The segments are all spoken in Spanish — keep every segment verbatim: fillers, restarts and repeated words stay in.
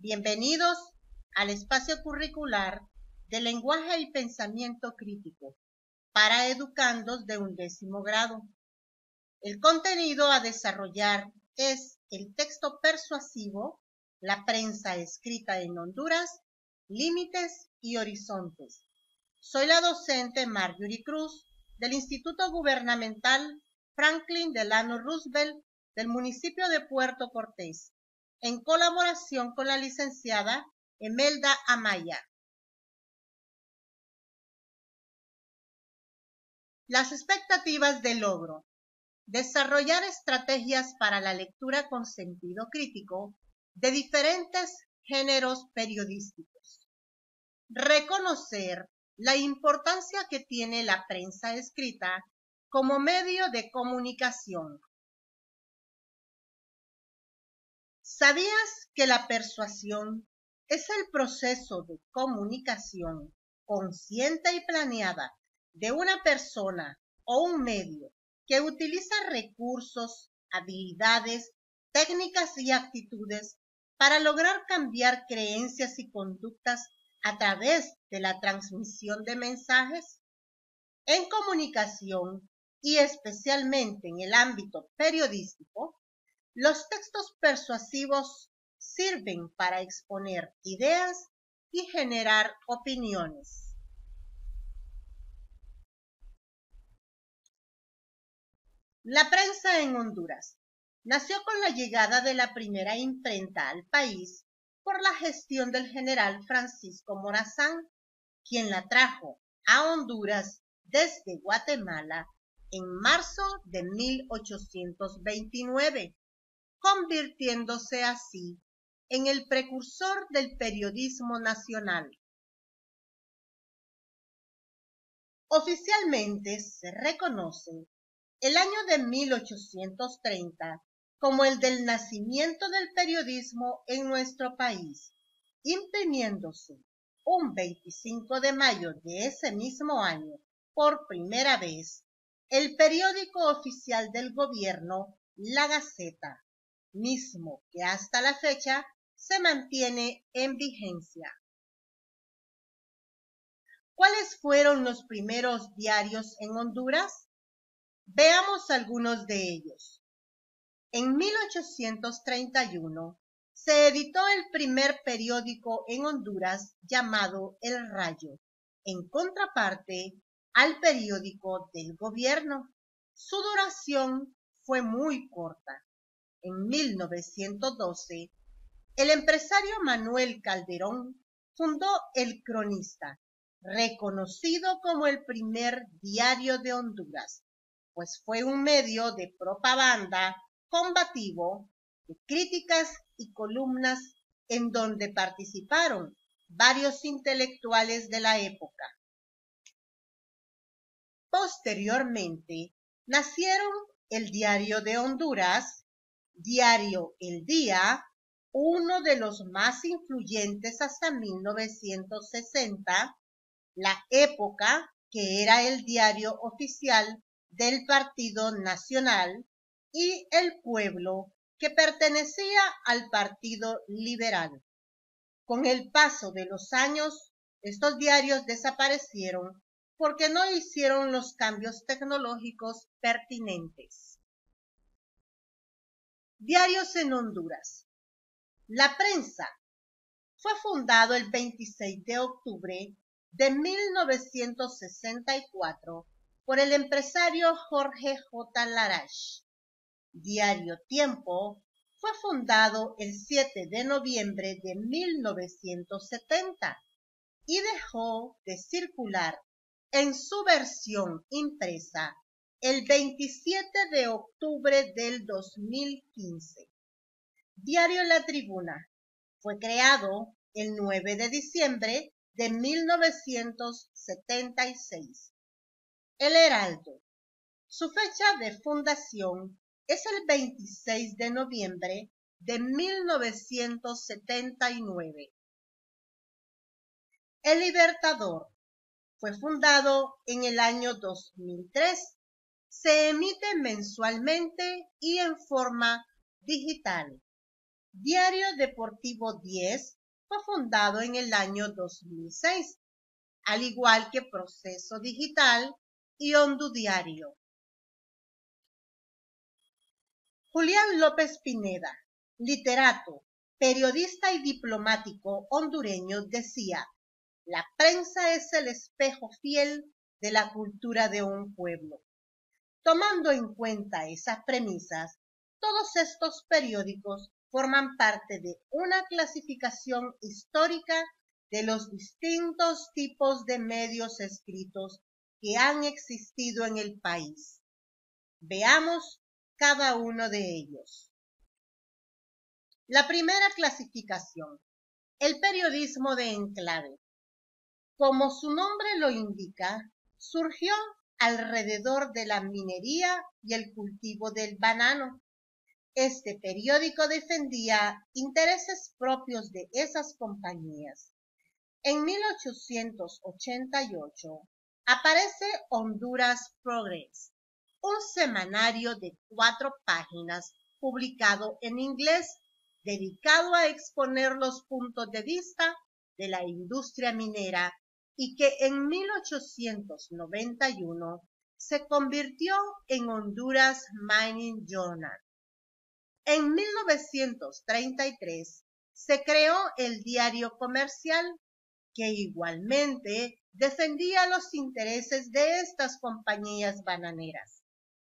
Bienvenidos al espacio curricular de lenguaje y pensamiento crítico para educandos de undécimo grado. El contenido a desarrollar es el texto persuasivo, la prensa escrita en Honduras, límites y horizontes. Soy la docente Marjorie Cruz del Instituto Gubernamental Franklin Delano Roosevelt del municipio de Puerto Cortés, en colaboración con la licenciada Emelda Amaya. Las expectativas de logro. Desarrollar estrategias para la lectura con sentido crítico de diferentes géneros periodísticos. Reconocer la importancia que tiene la prensa escrita como medio de comunicación. ¿Sabías que la persuasión es el proceso de comunicación consciente y planeada de una persona o un medio que utiliza recursos, habilidades, técnicas y actitudes para lograr cambiar creencias y conductas a través de la transmisión de mensajes? En comunicación, y especialmente en el ámbito periodístico, los textos persuasivos sirven para exponer ideas y generar opiniones. La prensa en Honduras nació con la llegada de la primera imprenta al país por la gestión del general Francisco Morazán, quien la trajo a Honduras desde Guatemala en marzo de mil ochocientos veintinueve. Convirtiéndose así en el precursor del periodismo nacional. Oficialmente se reconoce el año de mil ochocientos treinta como el del nacimiento del periodismo en nuestro país, imprimiéndose un veinticinco de mayo de ese mismo año, por primera vez, el periódico oficial del gobierno, La Gaceta, mismo que hasta la fecha se mantiene en vigencia. ¿Cuáles fueron los primeros diarios en Honduras? Veamos algunos de ellos. En mil ochocientos treinta y uno se editó el primer periódico en Honduras llamado El Rayo, en contraparte al periódico del gobierno. Su duración fue muy corta. En mil novecientos doce, el empresario Manuel Calderón fundó El Cronista, reconocido como el primer diario de Honduras, pues fue un medio de propaganda combativo, de críticas y columnas en donde participaron varios intelectuales de la época. Posteriormente, nacieron el Diario de Honduras, Diario El Día, uno de los más influyentes hasta mil novecientos sesenta, La Época, que era el diario oficial del Partido Nacional, y El Pueblo, que pertenecía al Partido Liberal. Con el paso de los años, estos diarios desaparecieron porque no hicieron los cambios tecnológicos pertinentes. Diarios en Honduras. La Prensa fue fundado el veintiséis de octubre de mil novecientos sesenta y cuatro por el empresario Jorge J. Larache. Diario Tiempo fue fundado el siete de noviembre de mil novecientos setenta y dejó de circular en su versión impresa el veintisiete de octubre del dos mil quince. Diario La Tribuna fue creado el nueve de diciembre de mil novecientos setenta y seis. El Heraldo. Su fecha de fundación es el veintiséis de noviembre de mil novecientos setenta y nueve. El Libertador fue fundado en el año dos mil tres. Se emite mensualmente y en forma digital. Diario Deportivo diez fue fundado en el año dos mil seis, al igual que Proceso Digital y Hondudiario. Julián López Pineda, literato, periodista y diplomático hondureño, decía: la prensa es el espejo fiel de la cultura de un pueblo. Tomando en cuenta esas premisas, todos estos periódicos forman parte de una clasificación histórica de los distintos tipos de medios escritos que han existido en el país. Veamos cada uno de ellos. La primera clasificación: el periodismo de enclave. Como su nombre lo indica, surgió alrededor de la minería y el cultivo del banano. Este periódico defendía intereses propios de esas compañías. En mil ochocientos ochenta y ocho aparece Honduras Progress, un semanario de cuatro páginas publicado en inglés, dedicado a exponer los puntos de vista de la industria minera, y que en mil ochocientos noventa y uno se convirtió en Honduras Mining Journal. En mil novecientos treinta y tres se creó el Diario Comercial, que igualmente defendía los intereses de estas compañías bananeras.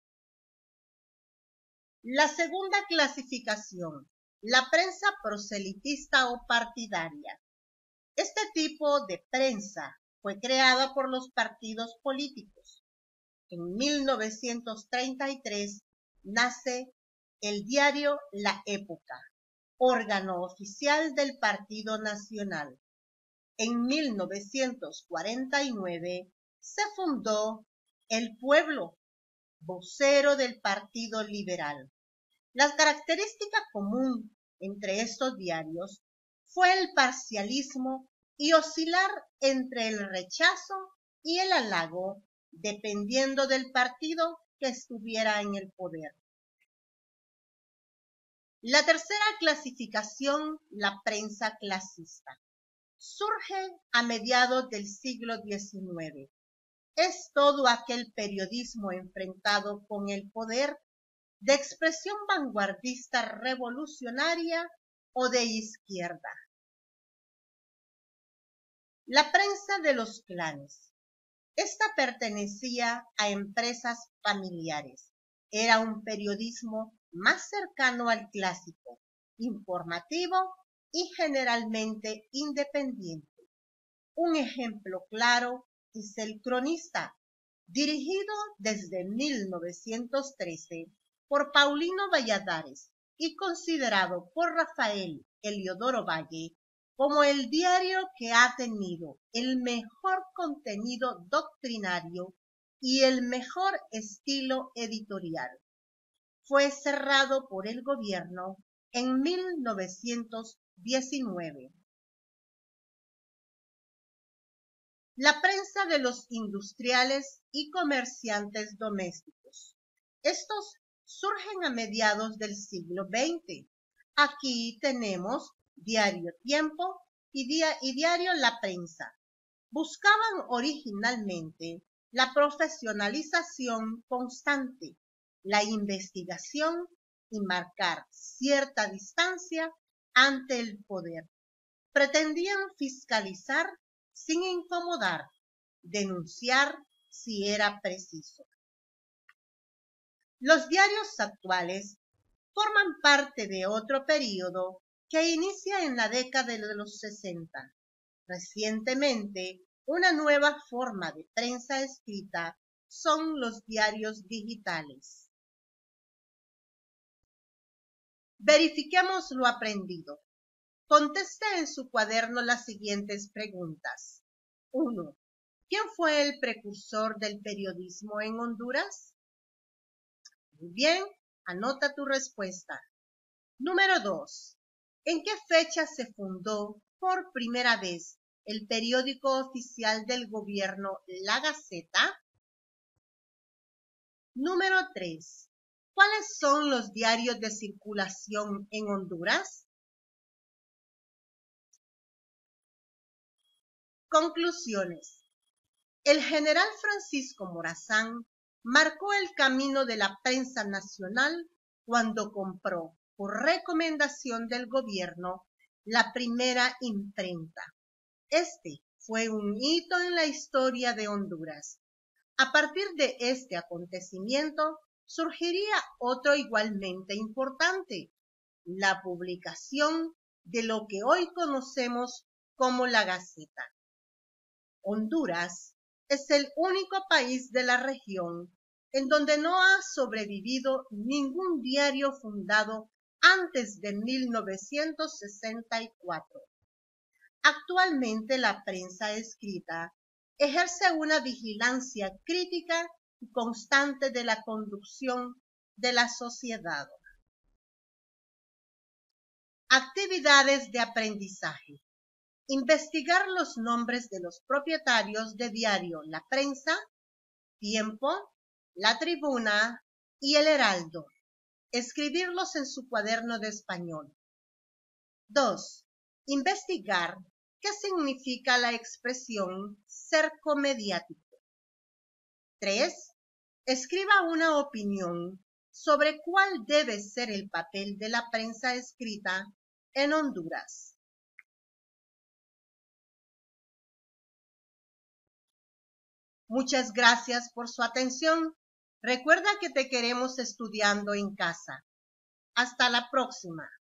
La segunda clasificación: la prensa proselitista o partidaria. Este tipo de prensa fue creada por los partidos políticos. En mil novecientos treinta y tres nace el diario La Época, órgano oficial del Partido Nacional. En mil novecientos cuarenta y nueve se fundó El Pueblo, vocero del Partido Liberal. La característica común entre estos diarios fue el parcialismo y oscilar entre el rechazo y el halago, dependiendo del partido que estuviera en el poder. La tercera clasificación: la prensa clasista. Surge a mediados del siglo diecinueve. Es todo aquel periodismo enfrentado con el poder, de expresión vanguardista, revolucionaria o de izquierda. La prensa de los clanes. Esta pertenecía a empresas familiares. Era un periodismo más cercano al clásico, informativo y generalmente independiente. Un ejemplo claro es El Cronista, dirigido desde mil novecientos trece por Paulino Valladares y considerado por Rafael Eliodoro Valle como el diario que ha tenido el mejor contenido doctrinario y el mejor estilo editorial. Fue cerrado por el gobierno en mil novecientos diecinueve. La prensa de los industriales y comerciantes domésticos. Estos surgen a mediados del siglo veinte. Aquí tenemos Diario Tiempo y, dia y Diario La Prensa. Buscaban originalmente la profesionalización constante, la investigación y marcar cierta distancia ante el poder. Pretendían fiscalizar sin incomodar, denunciar si era preciso. Los diarios actuales forman parte de otro período que inicia en la década de los sesenta. Recientemente, una nueva forma de prensa escrita son los diarios digitales. Verifiquemos lo aprendido. Conteste en su cuaderno las siguientes preguntas. uno. ¿Quién fue el precursor del periodismo en Honduras? Muy bien, anota tu respuesta. Número dos. ¿En qué fecha se fundó por primera vez el periódico oficial del gobierno La Gaceta? Número tres. ¿Cuáles son los diarios de circulación en Honduras? Conclusiones. El general Francisco Morazán marcó el camino de la prensa nacional cuando compró, por recomendación del gobierno, la primera imprenta. Este fue un hito en la historia de Honduras. A partir de este acontecimiento, surgiría otro igualmente importante, la publicación de lo que hoy conocemos como la Gaceta. Honduras es el único país de la región en donde no ha sobrevivido ningún diario fundado antes de mil novecientos sesenta y cuatro. Actualmente la prensa escrita ejerce una vigilancia crítica y constante de la conducción de la sociedad. Actividades de aprendizaje. Investigar los nombres de los propietarios de diario La Prensa, Tiempo, La Tribuna y El Heraldo. Escribirlos en su cuaderno de español. dos. Investigar qué significa la expresión cerco mediático. tres. Escriba una opinión sobre cuál debe ser el papel de la prensa escrita en Honduras. Muchas gracias por su atención. Recuerda que te queremos estudiando en casa. Hasta la próxima.